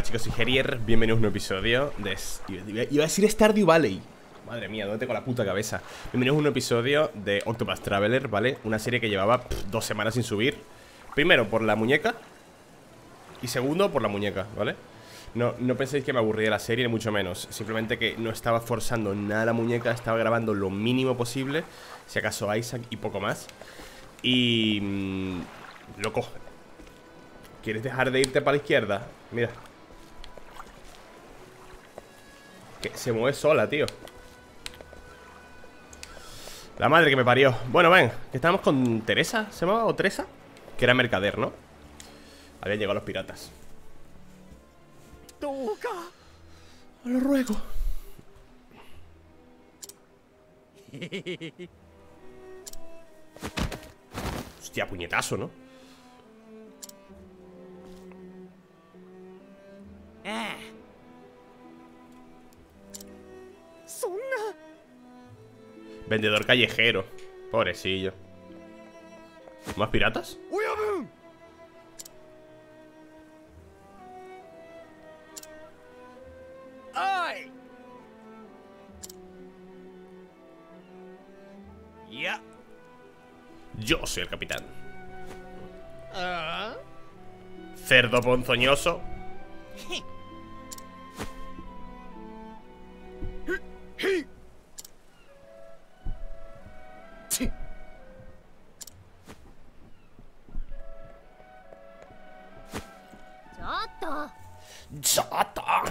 chicos, soy Herier, bienvenidos a un nuevo episodio de... Iba a decir Stardew Valley. Madre mía, ¿dónde tengo la puta cabeza? Bienvenidos a un nuevo episodio de Octopath Traveler, ¿vale? Una serie que llevaba 2 semanas sin subir. Primero, por la muñeca. Y segundo, por la muñeca, ¿vale? No penséis que me aburría de la serie, ni mucho menos. Simplemente que no estaba forzando nada la muñeca. Estaba grabando lo mínimo posible. Si acaso Isaac y poco más. Y... loco, ¿quieres dejar de irte para la izquierda? Mira, que se mueve sola, tío. La madre que me parió. Bueno, ven, que estábamos con Teresa, ¿se llamaba? ¿O Teresa? Que era mercader, ¿no? Habían llegado los piratas. Os lo ruego. Hostia, puñetazo, ¿no? Vendedor callejero. Pobrecillo. ¿Más piratas? Ya. Yo soy el capitán. Cerdo ponzoñoso. ¡Chata!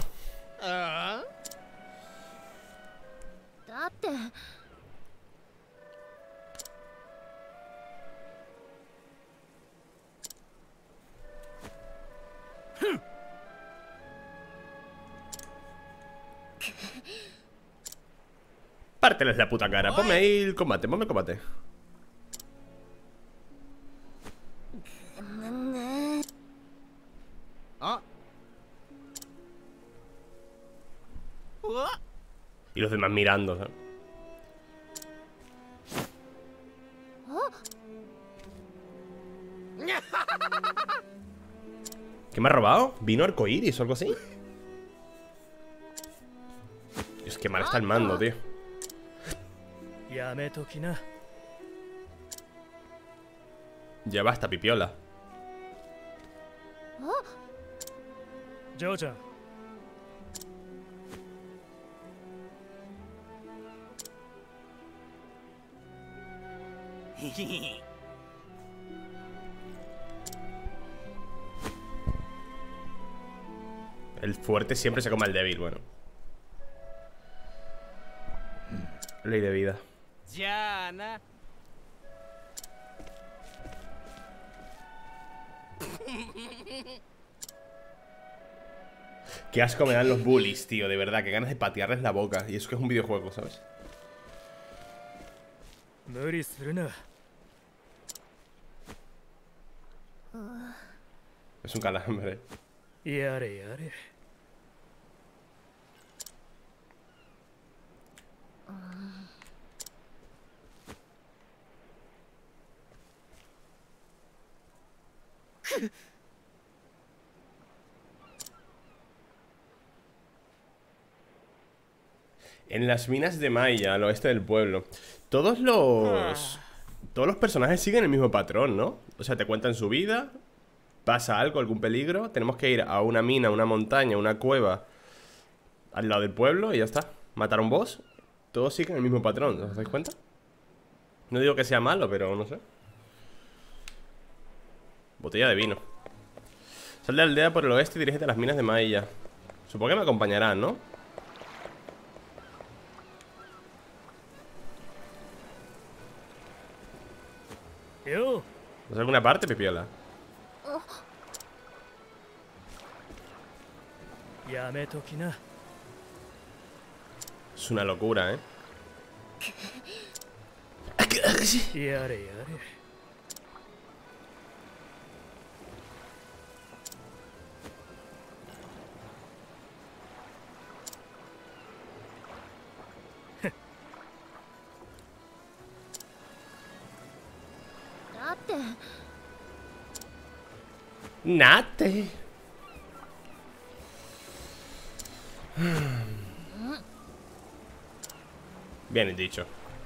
Párteles la puta cara. Ponme ahí el combate, ponme el combate. Y los demás mirando, ¿sabes? ¿Qué me ha robado? ¿Vino arcoíris o algo así? Dios, qué mal está el mando, tío. Ya basta, pipiola. El fuerte siempre se come al débil, bueno. Ley de vida. Qué asco me dan los bullies, tío, de verdad. Qué ganas de patearles la boca. Y eso que es un videojuego, ¿sabes? Es un calambre. En las minas de Maya, al oeste del pueblo. Todos los personajes siguen el mismo patrón, ¿no? O sea, te cuentan su vida. Pasa algo, algún peligro. Tenemos que ir a una mina, una montaña, una cueva al lado del pueblo y ya está. Matar a un boss. Todos siguen el mismo patrón, ¿os dais cuenta? No digo que sea malo, pero no sé. Botella de vino. Sal de la aldea por el oeste y dirígete a las minas de Maya. Supongo que me acompañarán, ¿no? ¿Vas a alguna parte, pipiola? Es una locura, ¿eh? Nate. Bien dicho.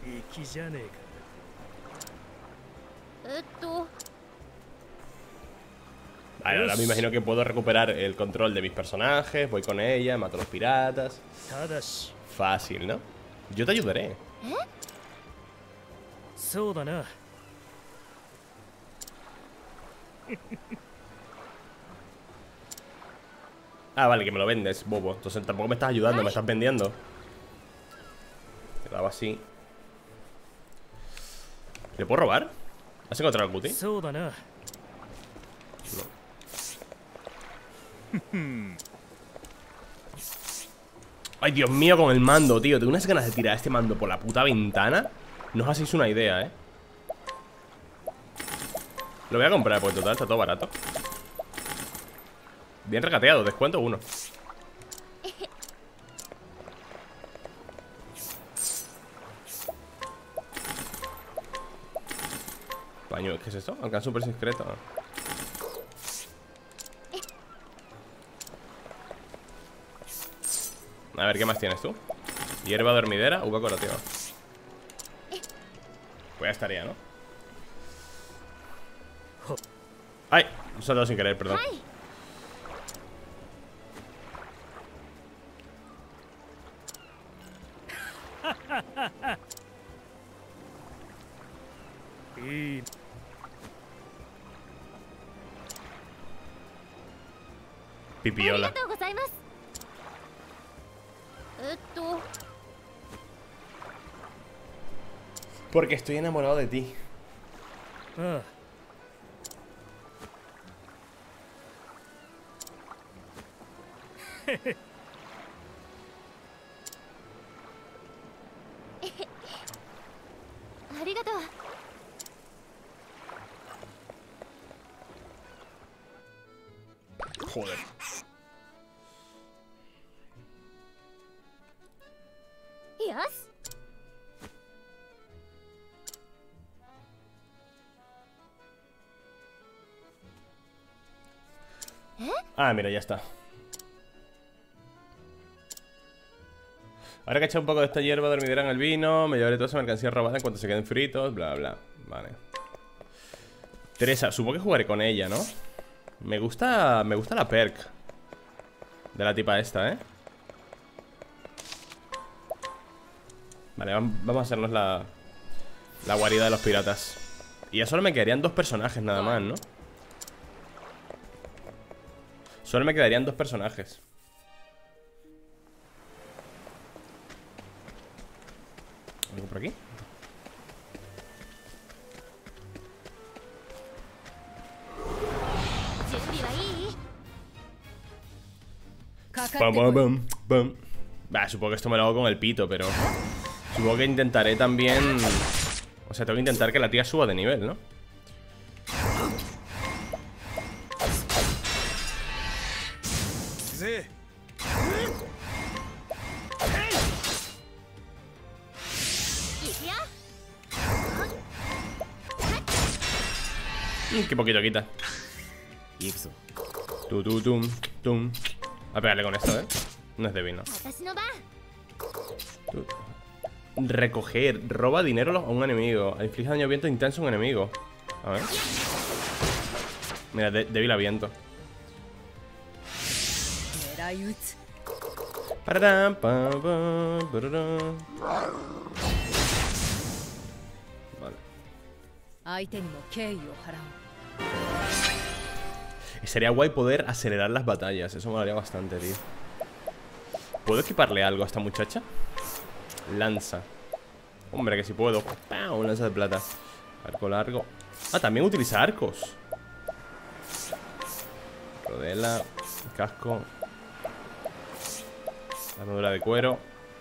Vale, ahora me imagino que puedo recuperar el control de mis personajes. Voy con ella, mato a los piratas. Fácil, ¿no? Yo te ayudaré. Ah, vale, que me lo vendes, bobo. Entonces tampoco me estás ayudando, me estás vendiendo. Te lo hago así. ¿Le puedo robar? ¿Has encontrado el cutie? No. Ay, Dios mío, con el mando, tío. Tengo unas ganas de tirar este mando por la puta ventana. No os hacéis una idea, ¿eh? Lo voy a comprar porque total está todo barato. Bien regateado, descuento 1. Paño, ¿qué es esto? Alcance super secreto. A ver, ¿qué más tienes tú? Hierba dormidera, uva curativa. Pues ya estaría, ¿no? ¡Ay! Me he saltado sin querer, perdón. Pipiola. Porque estoy enamorado de ti. Joder. Ah, mira, ya está. Ahora que he echado un poco de esta hierba dormidera en el vino, me llevaré toda esa mercancía robada en cuanto se queden fritos, bla, bla. Vale. Teresa, supongo que jugaré con ella, ¿no? Me gusta la perk de la tipa esta, ¿eh? Vale, vamos a hacernos la guarida de los piratas. Y ya solo me quedarían 2 personajes nada más, ¿no? Solo me quedarían 2 personajes. ¿Algo por aquí? Pam, pam, pam, pam. Bah, supongo que esto me lo hago con el pito, pero supongo que intentaré también. O sea, tengo que intentar que la tía suba de nivel, ¿no? Qué poquito quita. Tum. A pegarle con esto, ¿eh? No es débil, ¿no? Recoger. Roba dinero a un enemigo. Inflige daño a viento intenso a un enemigo. A ver. Mira, débil a viento. Vale. Sería guay poder acelerar las batallas. Eso me molaría bastante, tío. ¿Puedo equiparle algo a esta muchacha? Lanza. Hombre, que si puedo. ¡Pau! Un lanza de plata. Arco largo. Ah, también utiliza arcos. Rodela. Casco. Armadura de cuero.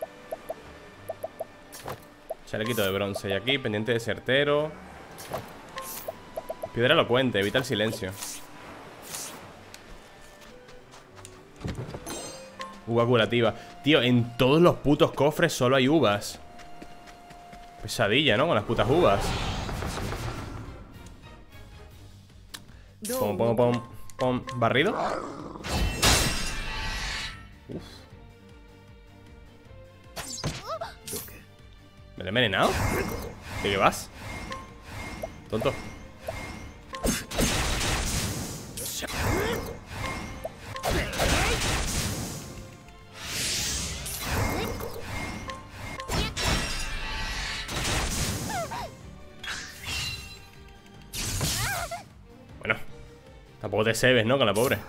Chalequito de bronce. Y aquí, pendiente de certero. Piedra elocuente. Evita el silencio. Uva curativa. Tío, en todos los putos cofres solo hay uvas. Pesadilla, ¿no? Con las putas uvas. Pom, pom, pom, pom. ¿Barrido? Uf. ¿Me lo he envenenado? ¿De qué vas? Tonto. Bueno, tampoco te cebes, ¿no? Con la pobre.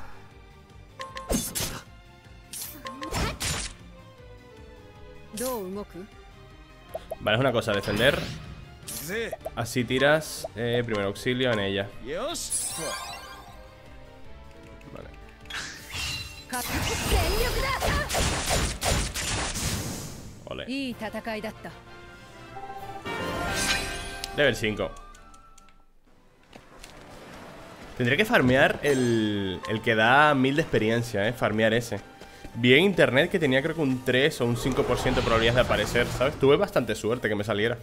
Vale, es una cosa, defender. Así tiras primer auxilio en ella. Vale. Ole. Level 5. Tendré que farmear el que da 1000 de experiencia, farmear ese. Vi en internet que tenía creo que un 3 o un 5% de probabilidades de aparecer, ¿sabes? Tuve bastante suerte que me saliera.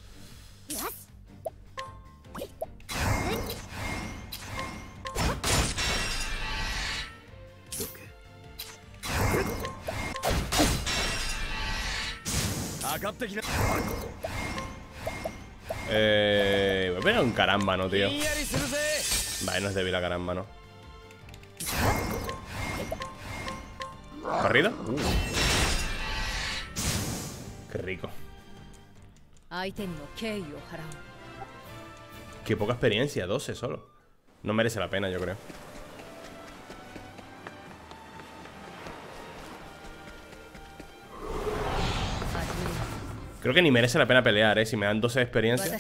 Voy a pegar un carámbano, tío. Vale, no es débil a carámbano. ¿Corrido? Qué rico. Qué poca experiencia, 12 solo. No merece la pena, yo creo. Creo que ni merece la pena pelear, si me dan 12 de experiencia.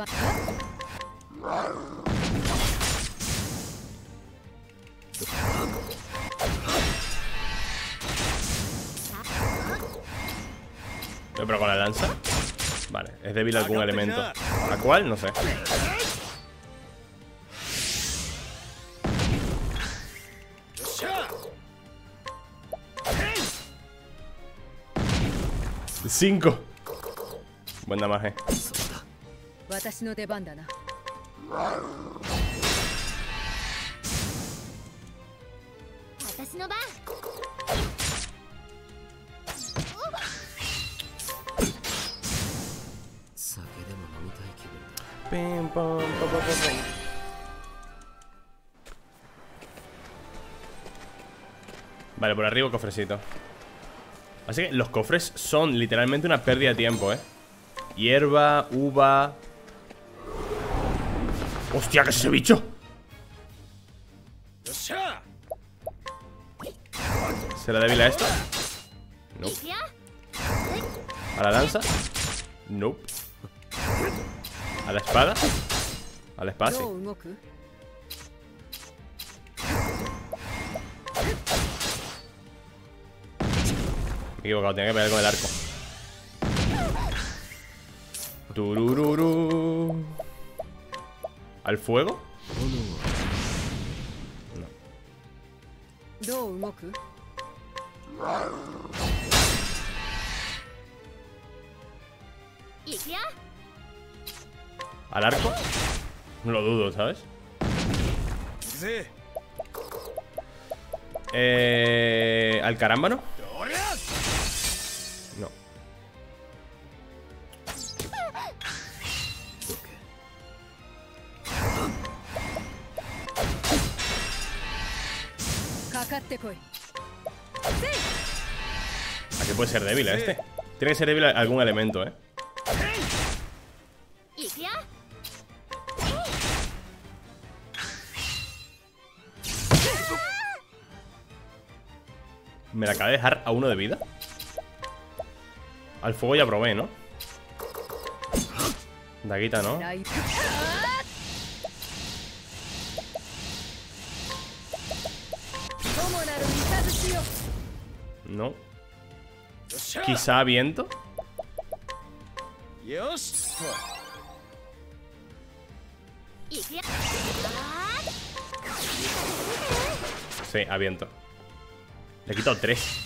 Pero con la lanza. Vale, es débil a algún elemento. ¿A cuál? No sé. ¡5! Buen damaje. Pim, pam, pam, pam, pam. Vale, por arriba cofrecito. Así que los cofres son literalmente una pérdida de tiempo, Hierba, uva. ¡Hostia, qué es ese bicho! ¿Será débil a esto? No. ¿A la lanza? No. ¿A la espada? A la espada, sí. Me he equivocado, tenía que pegar con el arco. Turururu. ¿Al fuego? No. ¿Al arco? No lo dudo, ¿sabes? ¿Al carámbano? No. ¿A qué puede ser débil a este? Tiene que ser débil a algún elemento, ¿Me la acaba de dejar a 1 de vida? Al fuego ya probé, ¿no? Daguita, ¿no? No. Quizá viento. Sí, a viento. Le he quitado 3.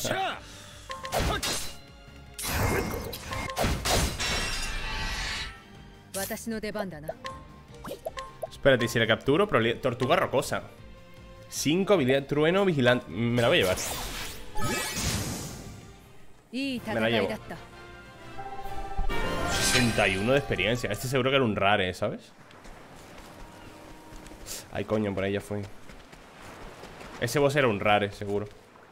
Espérate, si la capturo, tortuga rocosa. 5, habilidad trueno, vigilante. Me la voy a llevar. Me la llevo. 31 de experiencia. Este seguro que era un rare, ¿sabes? Ay, coño, por ahí ya fui. Ese boss era un rare, seguro.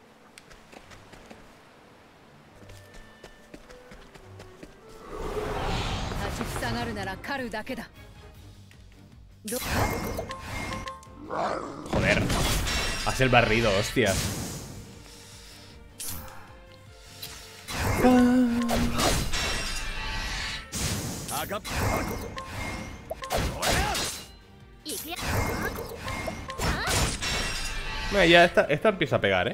Joder. Hace el barrido, hostia. Mira, ya esta empieza a pegar, ¿eh?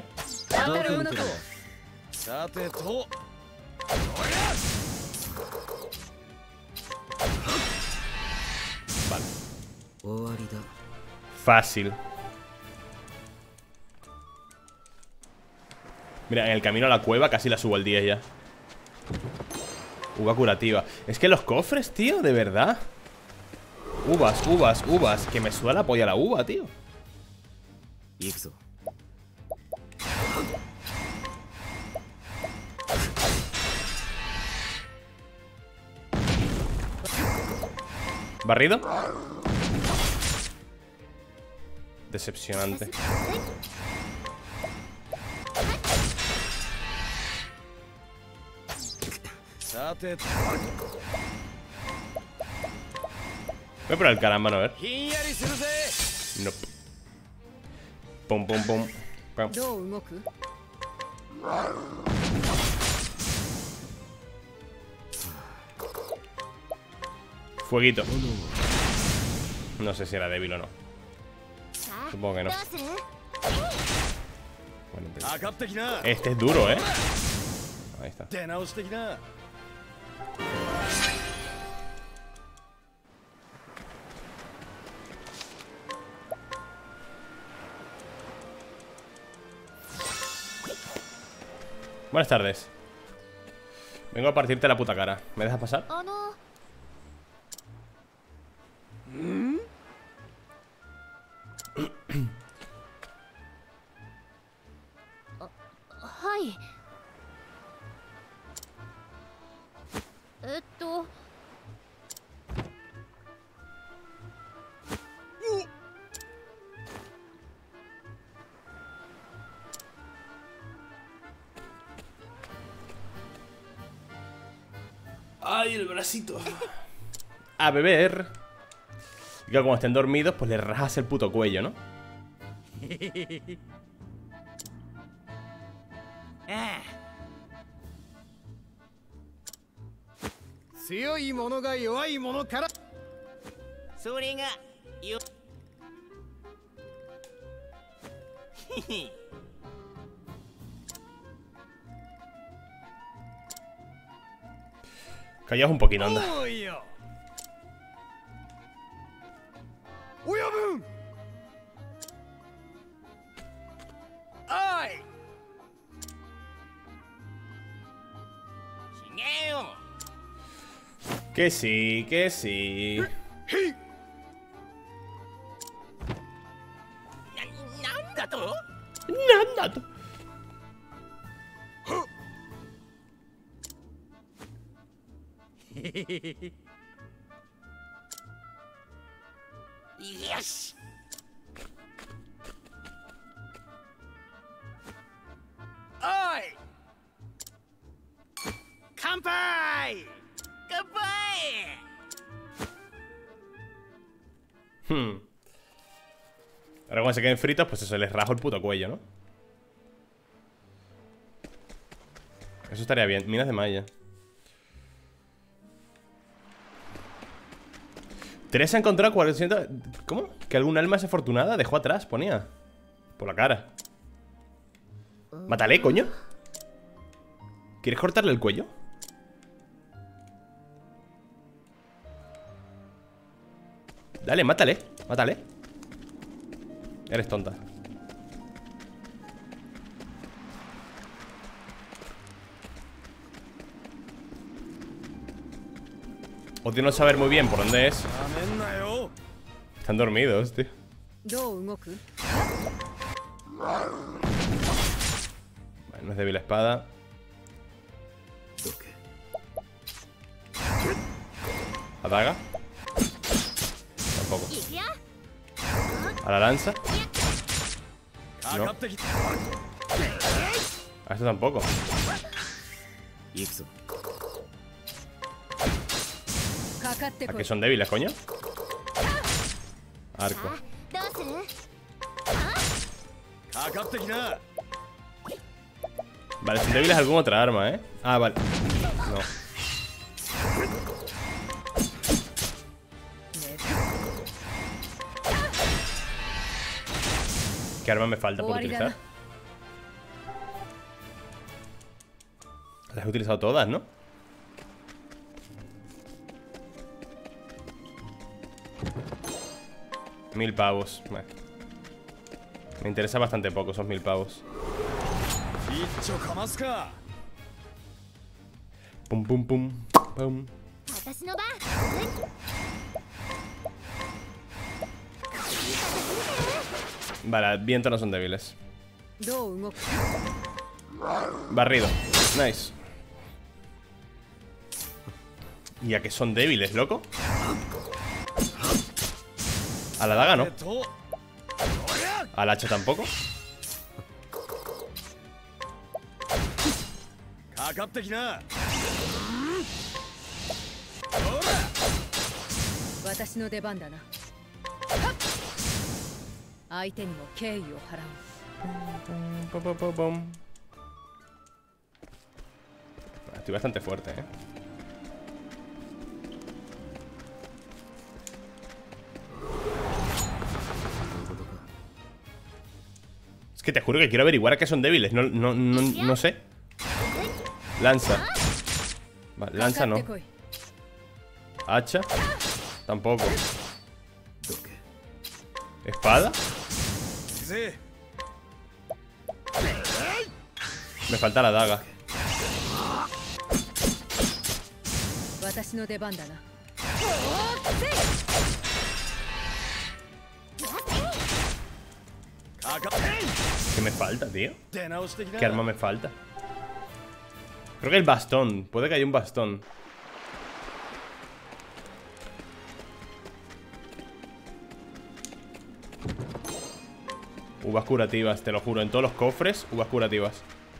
Vale. Fácil. Mira, en el camino a la cueva casi la subo al 10 ya. Uva curativa. Es que los cofres, tío, de verdad. Uvas, uvas, uvas. Que me suda la polla la uva, tío. ¿Barrido? Decepcionante. Voy a probar el caramba, a ver. Nope. Pum, pum, pum. Pum. Fueguito. No sé si era débil o no. Supongo que no. Bueno, este es duro, ¿eh? Ahí está. Buenas tardes. Vengo a partirte la puta cara. ¿Me dejas pasar? Ay, el bracito. A beber. Y que como estén dormidos, pues les rajas el puto cuello, ¿no? Callaos un poquito, anda. Que sí, que sí. Nada. Yes. Oi. Kanpai. Goodbye. Ahora cuando se queden fritos, pues eso, les rajo el puto cuello, ¿no? Eso estaría bien. Minas de malla. 3 ha encontrado 400... ¿Cómo? Que algún alma desafortunada dejó atrás, ponía. Por la cara. Mátale, coño. ¿Quieres cortarle el cuello? Dale, mátale. Mátale. Eres tonta. Odio no saber muy bien por dónde es. Están dormidos, tío. Vale, no es débil la espada. La daga. Tampoco. A la lanza. No. A esto tampoco. ¿A qué son débiles, coño? Arco. Vale, son débiles alguna otra arma, ¿eh? Ah, vale. No. ¿Qué arma me falta por utilizar? Las he utilizado todas, ¿no? $1000 pavos. Vale. Me interesa bastante poco esos 1000 pavos. Pum, pum, pum, pum. Vale, viento no son débiles. Barrido. Nice. ¿Y a qué son débiles, loco? A la daga no. Al hacha tampoco. Estoy bastante fuerte, ¿eh? Es que te juro que quiero averiguar a qué son débiles. No sé. Lanza. Vale, lanza no. Hacha. Tampoco. Espada. Me falta la daga. ¿Qué me falta, tío? ¿Qué arma me falta? Creo que el bastón. Puede que haya un bastón. Uvas curativas, te lo juro. En todos los cofres, uvas curativas.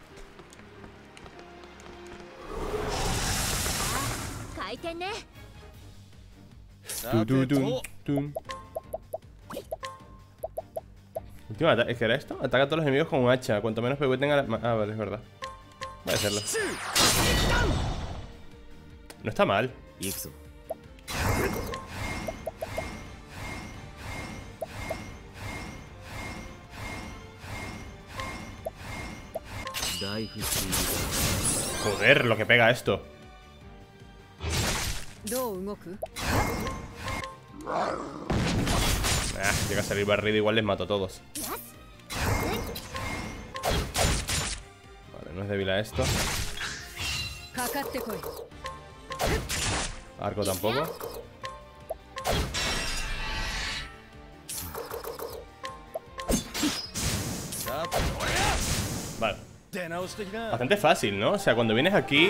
Último ataque. ¿Es que era esto? Ataca a todos los enemigos con un hacha. Cuanto menos PV tenga la... Ah, vale, es verdad. Voy a hacerlo. No está mal. Joder, lo que pega esto. Llega a salir barrido, igual les mato a todos. Vale, no es débil a esto. Arco tampoco. Vale. Bastante fácil, ¿no? O sea, cuando vienes aquí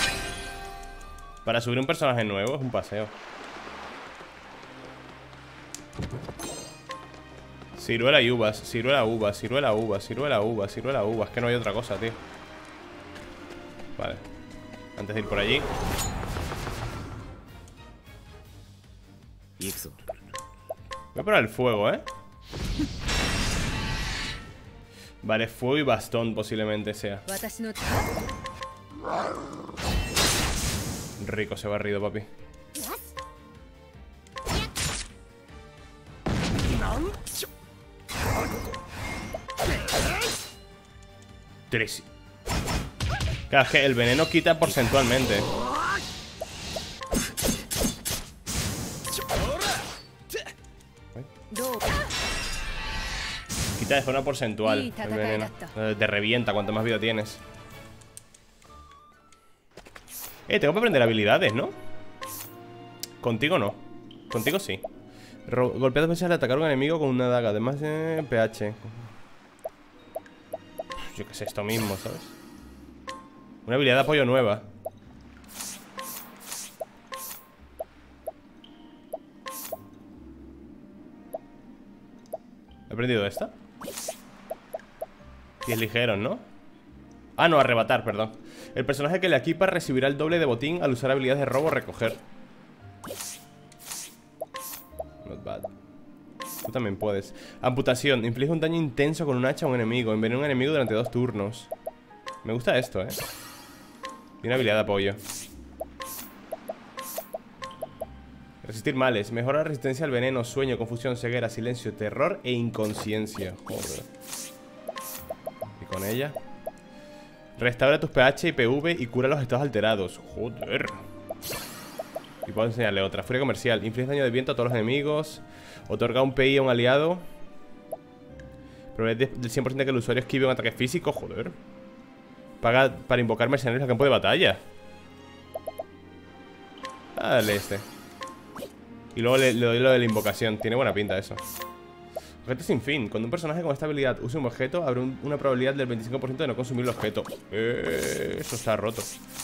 para subir un personaje nuevo es un paseo. Ciruela y uvas, ciruela uvas, ciruela uvas, ciruela uvas, ciruela uvas. Que no hay otra cosa, tío. Vale. Antes de ir por allí. Voy a probar el fuego, ¿eh? Vale, fuego y bastón posiblemente sea. Rico ese barrido, papi. Tres. Claro, es que el veneno quita porcentualmente. Quita de forma porcentual el veneno. Te revienta cuanto más vida tienes. Tengo que aprender habilidades, ¿no? Contigo no. Contigo sí. Golpea 2 veces al atacar a un enemigo con una daga. Además PH. Yo qué sé, esto mismo, ¿sabes? Una habilidad de apoyo nueva. aprendido esta? Y es ligero, ¿no? Ah, no, arrebatar, perdón. El personaje que le equipa recibirá el doble de botín al usar habilidades de robo o recoger. Not bad. Tú también puedes. Amputación. Inflige un daño intenso con un hacha a un enemigo. Envenena a un enemigo durante 2 turnos. Me gusta esto, Tiene habilidad de apoyo. Resistir males. Mejora la resistencia al veneno, sueño, confusión, ceguera, silencio, terror e inconsciencia. Joder. Y con ella. Restaura tus pH y PV y cura los estados alterados. Joder. Y puedo enseñarle otra. Furia comercial. Inflige daño de viento a todos los enemigos. Otorga un PI a un aliado. Probabilidad del 100% de que el usuario esquive un ataque físico. Joder. Paga para invocar mercenarios al campo de batalla. Dale este. Y luego le doy lo de la invocación. Tiene buena pinta eso. Objeto sin fin. Cuando un personaje con esta habilidad use un objeto, habrá una probabilidad del 25% de no consumir el objeto. Eso está roto.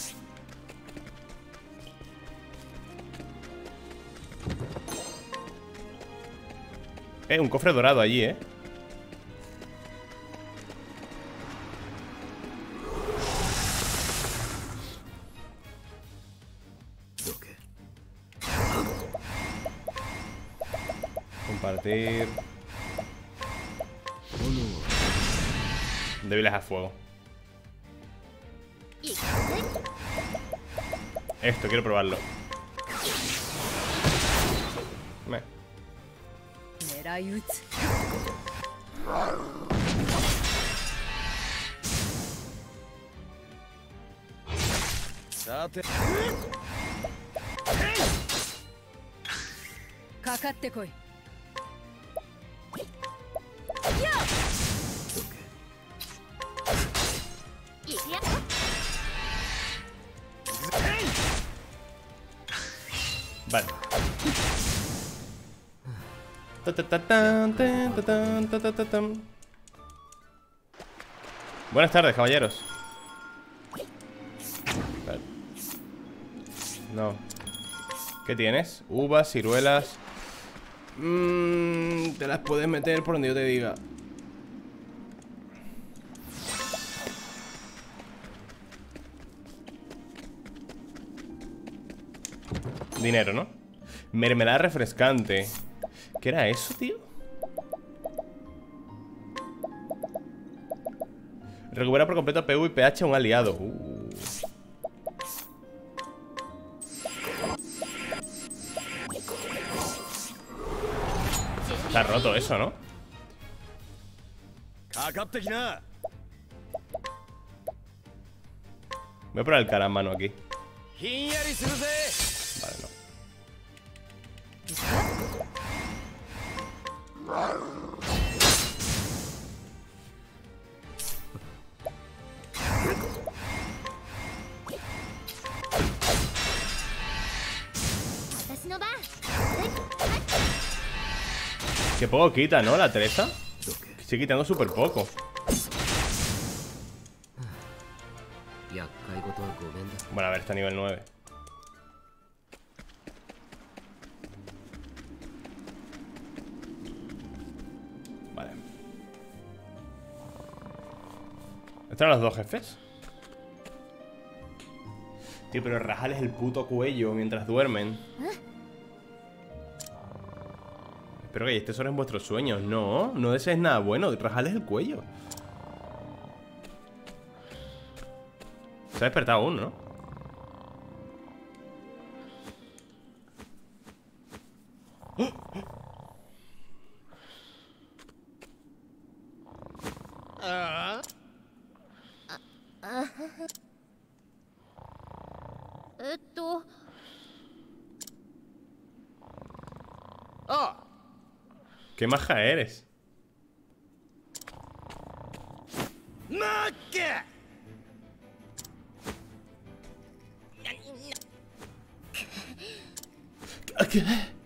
Un cofre dorado allí, Compartir. Débiles a fuego. Esto, quiero probarlo. Vale. Buenas tardes, caballeros. Vale. No. ¿Qué tienes? Uvas, ciruelas. Te las puedes meter por donde yo te diga. Dinero, ¿no? Mermelada refrescante. ¿Qué era eso, tío? Recupera por completo PV y pH a un aliado. Está roto eso, ¿no? Voy a probar el cara en mano aquí. Vale, no. Que poco quita, ¿no? La Teresa. Sigue quitando súper poco. Bueno, a ver, está a nivel 9. Vale. ¿Estos eran los dos jefes? Tío, pero rajales el puto cuello mientras duermen. Espero que hayáis tesoros en vuestros sueños. No, no desees nada bueno. Rajales el cuello. Se ha despertado aún, ¿no? ¡Qué maja eres! ¿Qué?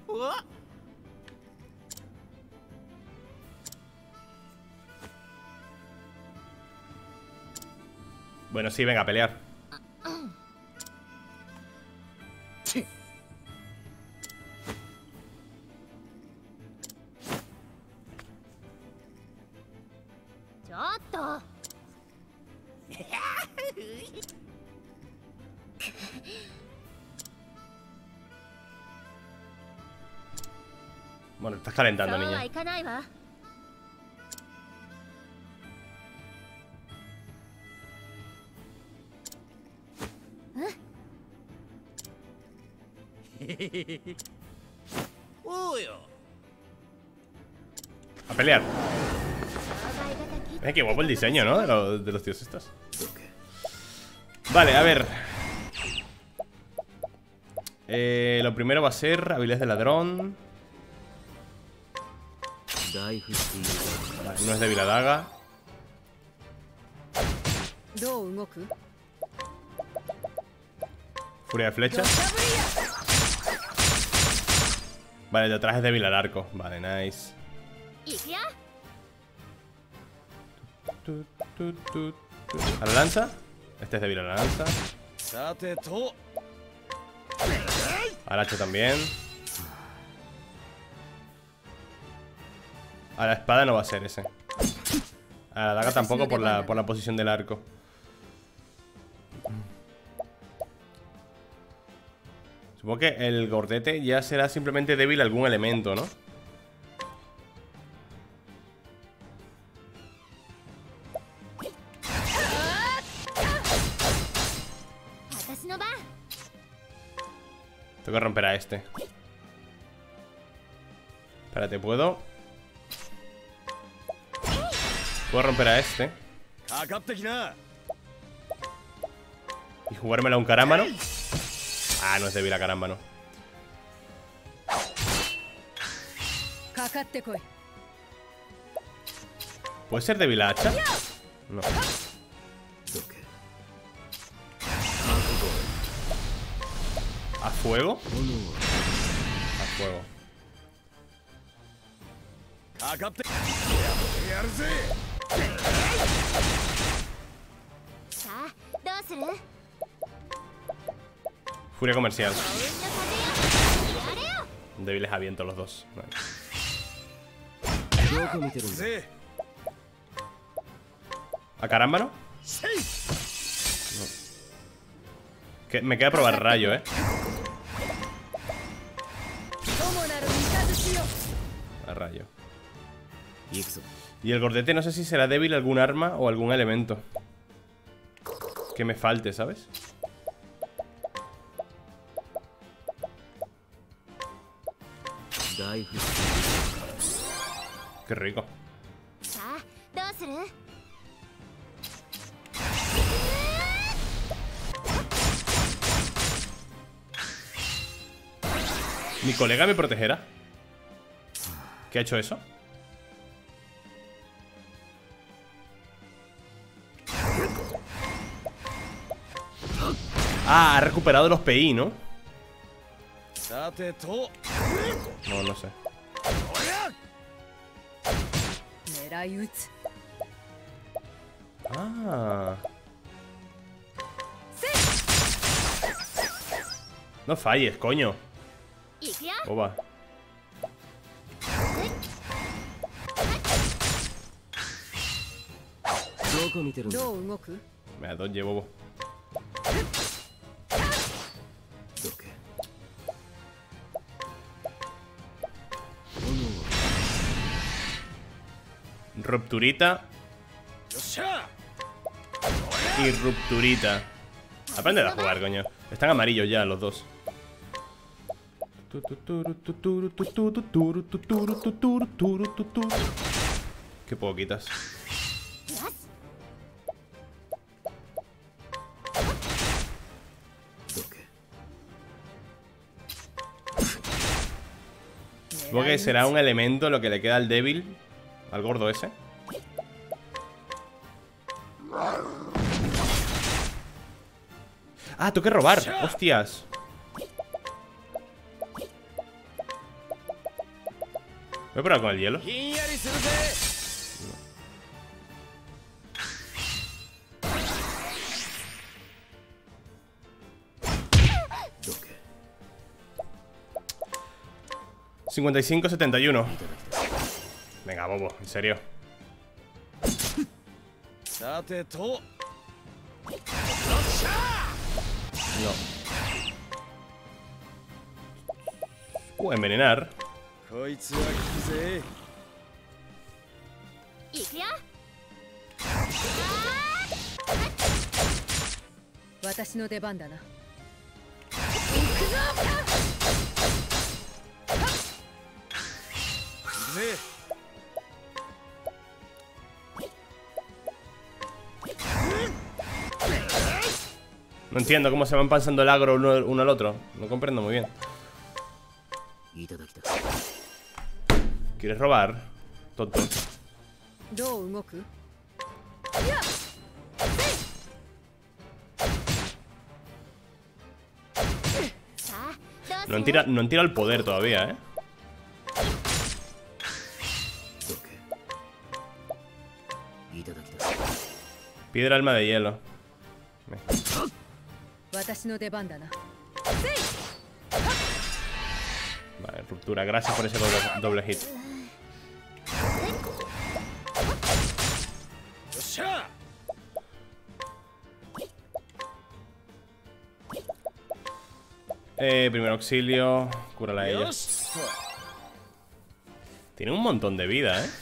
Bueno, sí, venga, a pelear. と Bueno, estás calentando, そうは niña. いかないわおうよ A pelear. 障害がたき Qué guapo el diseño, ¿no? De los tíos estos. Vale, a ver. Lo primero va a ser habilidades de ladrón. Vale, no es débil a daga. どう動く Furia de flecha. Vale, de atrás es débil al arco. Vale, nice. いくよ A la lanza. Este es débil a la lanza. さてと Al hacha también. A la espada no va a ser ese. A la daga tampoco por la posición del arco. Supongo que el gordete ya será simplemente débil a algún elemento, ¿no? Tengo que romper a este. Espérate, ¿puedo? Puedo romper a este かかってきな y jugármela a un carámbano. Ah, no es débil a carámbano. かかってこい ¿Puede ser débil a hacha? No. ¿A fuego? A fuego. かかってやるぜさあどうする Furia comercial. 幸運の風よやれよ Débiles a viento los dos. Vale. ぜ ¿A carámbano? Me queda probar rayo, ¿eh? 友なる三日よ A rayo. Y el gordete no sé si será débil a algún arma o algún elemento que me falte, ¿sabes? Qué rico. さあどうする ¿Mi colega me protegerá? ¿Qué ha hecho eso? Ah, ha recuperado los PI, ¿no? さてと No, no sé. 狙い撃つ Ah. No falles, coño. いくよ Boba. ¿どう動く Me da dos, bobo. Rupturita よっしゃ y rupturita. Aprende a jugar, coño. Están amarillos ya los dos. Qué poquitas. Supongo que será un elemento lo que le queda al débil. Al gordo ese. Ah, tengo que robar. Hostias. Voy a probar con el hielo. ひんやりするぜ 55-71. Venga, bobo, en serio. さてと No. Envenenar. こいつは効くぜ。 いくよ。私の出番だな。行くぜ。 No entiendo cómo se van pasando el agro uno al otro. No comprendo muy bien. ¿Quieres robar? Tonto. No han tirado el poder todavía, ¿eh? Piedra alma de hielo. Vale, ruptura. Gracias por ese doble hit. Primer auxilio. Cúrala a ella. Tiene un montón de vida, ¿eh?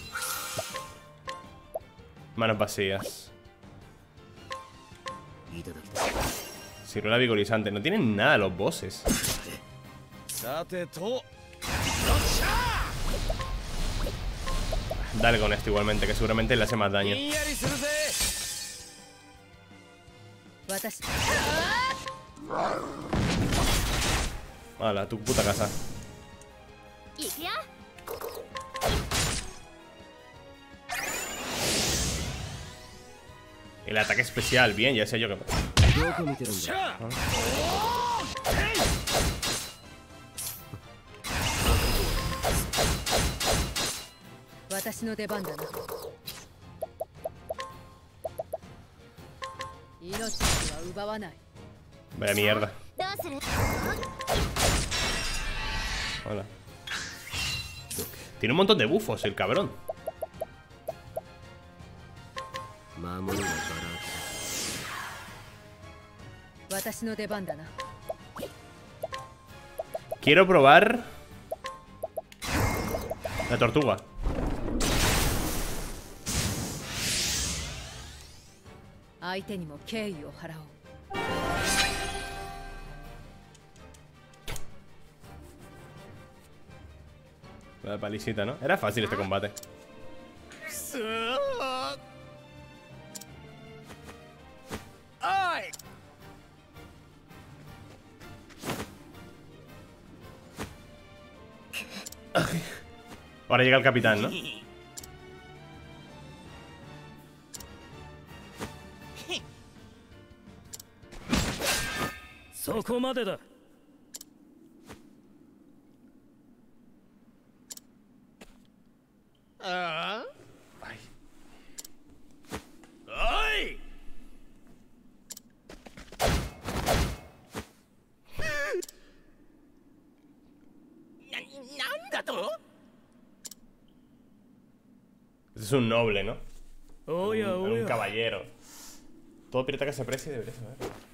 Manos vacías. Ciruela vigorizante. No tienen nada los bosses. Dale con esto igualmente, que seguramente le hace más daño. Hala, tu puta casa. El ataque especial, bien, ya sé yo que... Vaya mierda. Hola. Tiene un montón de bufos el cabrón. Quiero probar la tortuga. La palisita, ¿no? Era fácil este combate. Ahora llega el capitán, ¿no? Es un noble, ¿no? Un caballero. Todo pirata que se aprecie debería saber.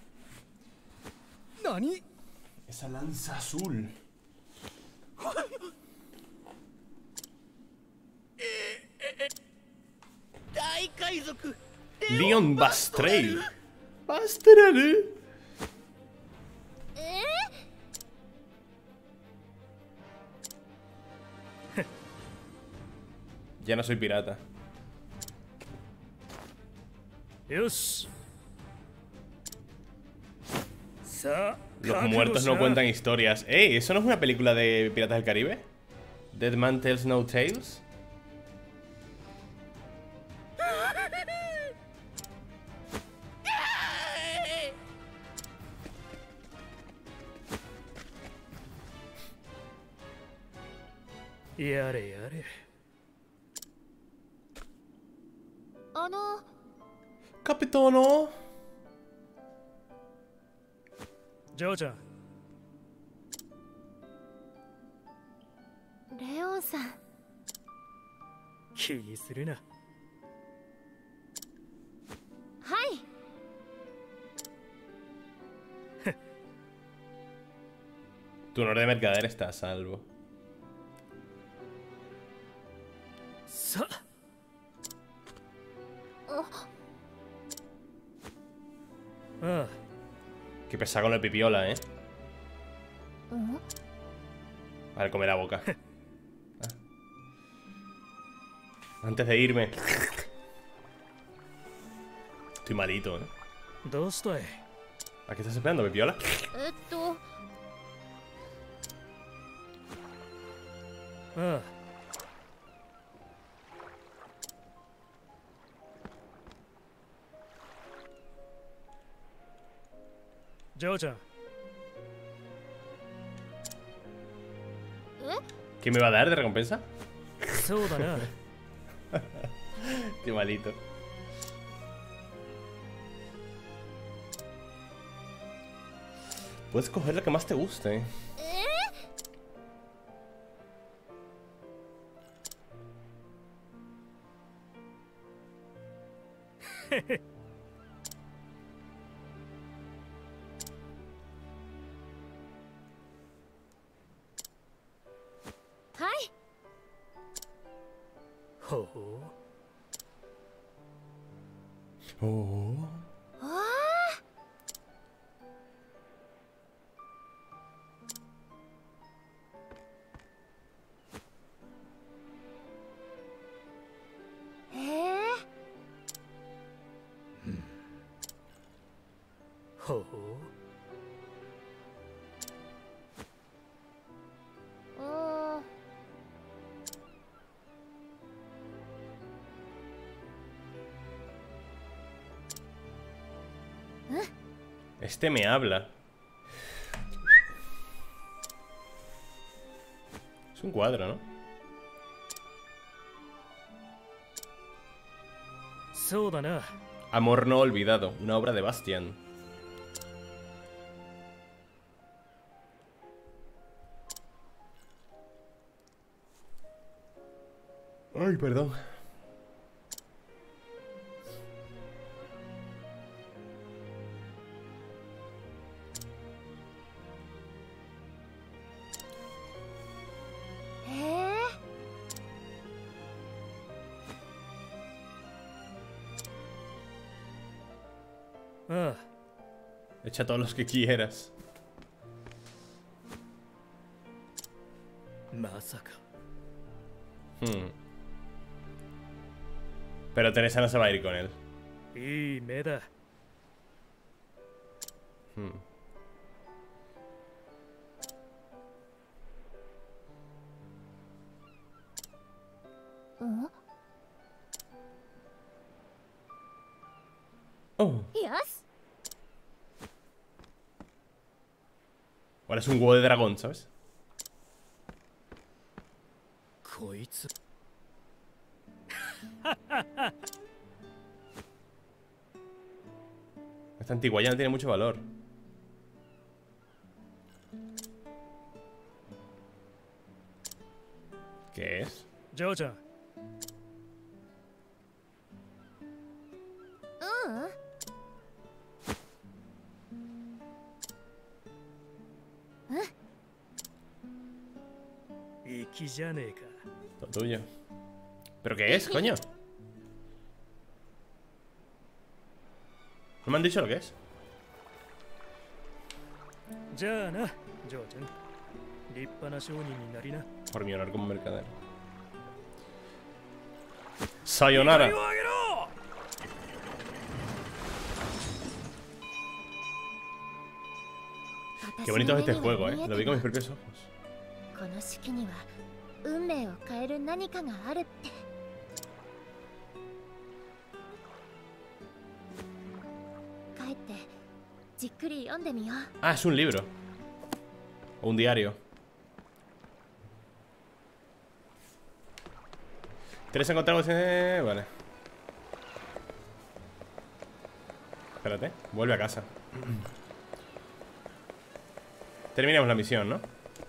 ¿Nani? Esa lanza azul. Leon Bastrail. Bastrail. Ya no soy pirata. Los muertos no cuentan historias. ¡Ey! ¿Eso no es una película de Piratas del Caribe? Dead Man Tells No Tales. Yare, yare. Capitano. Jojo. Leon-san. 気にするな。 Tu honor de mercader está a salvo. さああ Qué pesado con el pipiola, ¿eh? うん。 Vale, come la boca. Antes de irme. Estoy malito, ¿eh? どうしたい ¿A qué estás esperando, pipiola? ああジョーちゃん ¿Qué me va a dar de recompensa? そうだな Estoy malito. Puedes coger la que más te guste. Hi. ほう Oh. Ah. へえ。 ほううん。 Este me habla. Es un cuadro, ¿no? そうだな Amor no olvidado, una obra de Bastian. Ay, perdón. Echa todos los que quieras. まさか Pero Teresa no se va a ir con él. いい目だ Oh. Yes. Ahora es un huevo de dragón, ¿sabes? こいつ Esta antigua ya no tiene mucho valor. ¿Qué es? ジョーちゃん 粋じゃねえか Todo tuyo. ¿Pero qué es, coño? ¿No me han dicho lo que es? じゃあなジョーちゃん立派な商人になりな Por mi honor como mercader. Sayonara. Qué bonito es este juego, Lo vi con mis propios ojos. この式には運命を変える何かがあるって。帰ってじっくり読んでみよう。 Ah, es un libro. O un diario. ¿Tres encontramos? Vale. Espérate, vuelve a casa. Terminamos la misión, ¿no?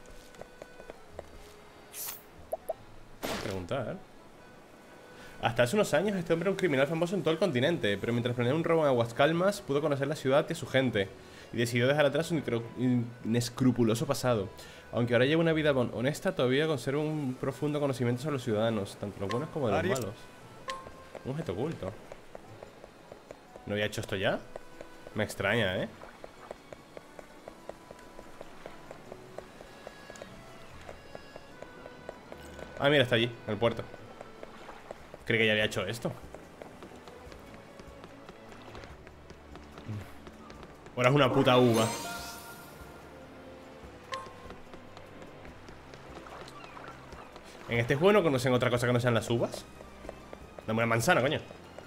Preguntar. Hasta hace unos años este hombre era un criminal famoso en todo el continente, pero mientras planeaba un robo en Aguascalmas pudo conocer la ciudad y a su gente. y decidió dejar atrás un inescrupuloso pasado. Aunque ahora lleva una vida honesta, todavía conserva un profundo conocimiento sobre los ciudadanos, tanto los buenos como de los malos. Un objeto oculto. ¿No había hecho esto ya? Me extraña, ¿eh? Ah, mira, está allí, en el puerto. Creí que ya había hecho esto. Ahora es una puta uva. En este juego no conocen otra cosa que no sean las uvas. Dame una manzana, coño.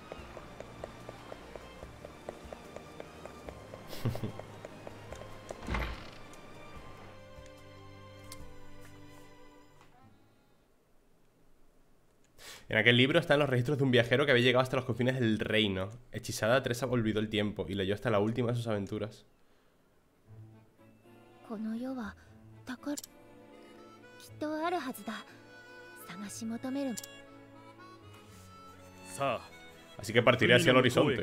En aquel libro están los registros de un viajero que había llegado hasta los confines del reino. Hechizada, Teresa olvidó el tiempo y leyó hasta la última de sus aventuras. Así que partiré hacia el horizonte.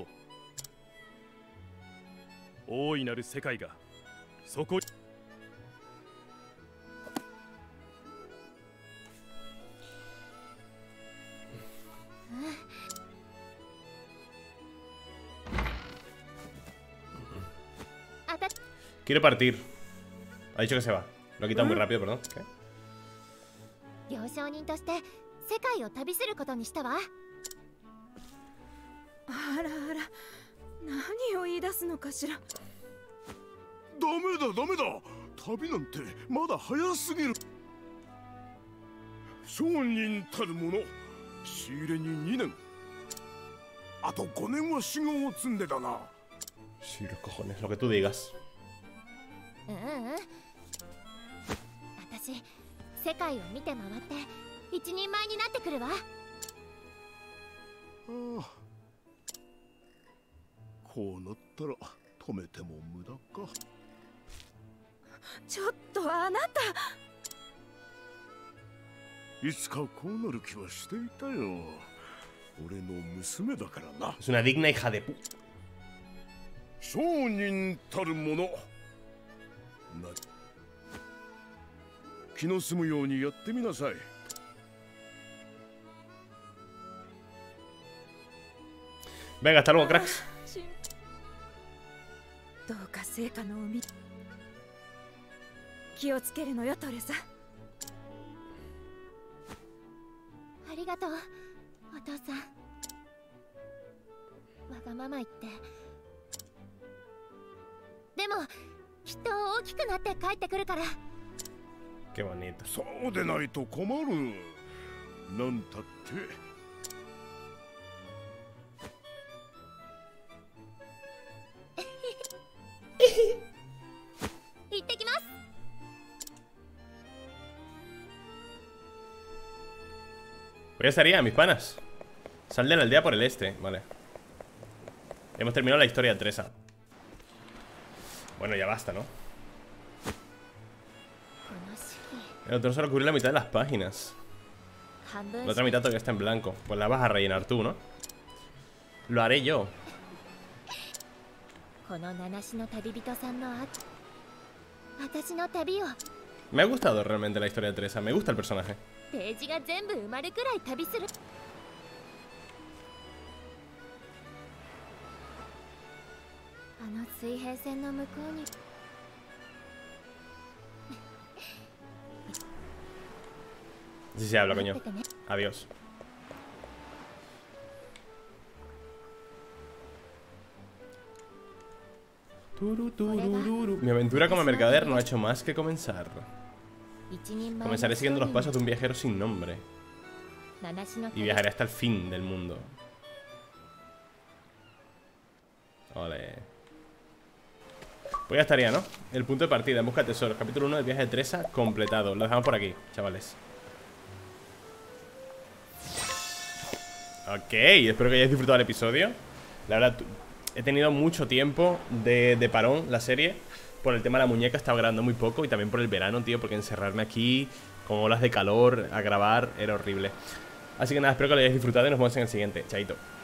Quiere partir. Ha dicho que se va. Lo ha quitado muy rápido, perdón. ¿Qué? 行商人として世界を旅することにしたわ。 あらあら、何を言い出すのかしら。 ダメだダメだ、旅なんてまだ早すぎる。商人たる者、仕入れに2年、あと5年は修行を積んでだな。 Sí, los cojones, lo que tú digas. 私、世界を見て回って一人前になってくるわ。 ああ、こうなったら止めても無駄か。 ちょっとあなた、 いつかこうなる気はしていたよ。俺の娘だからな。 Es una digna hija de pu... 商人たる者、気の済むようにやってみなさい。 Venga, hasta luego, cracks. どうか成果のおみ気をつけるのよ、トレサ。 ありがとう、お父さん。わがまま言って。でもきっと大きくなって帰ってくるから。 Qué bonito. そうでないと困る。なんたって行ってきます。 Pues ya estaría, mis panas. Sal de la aldea por el este, vale. Hemos terminado la historia de Teresa. Bueno, ya basta, ¿no? El autor solo cubre la mitad de las páginas. La otra mitad todavía está en blanco. Pues la vas a rellenar tú, ¿no? Lo haré yo. Me ha gustado realmente la historia de Teresa. Me gusta el personaje. Sí se habla, coño. Adiós. Mi aventura como mercader no ha hecho más que comenzar. Comenzaré siguiendo los pasos de un viajero sin nombre y viajaré hasta el fin del mundo. Ole. Pues ya estaría, ¿no? El punto de partida, en busca de tesoros. Capítulo 1 del viaje de Teresa completado. Lo dejamos por aquí, chavales. Ok, espero que hayáis disfrutado el episodio. La verdad, he tenido mucho tiempo de parón la serie. Por el tema de la muñeca he estado grabando muy poco. Y también por el verano, tío, porque encerrarme aquí con olas de calor a grabar era horrible. Así que nada, espero que lo hayáis disfrutado y nos vemos en el siguiente. Chaito.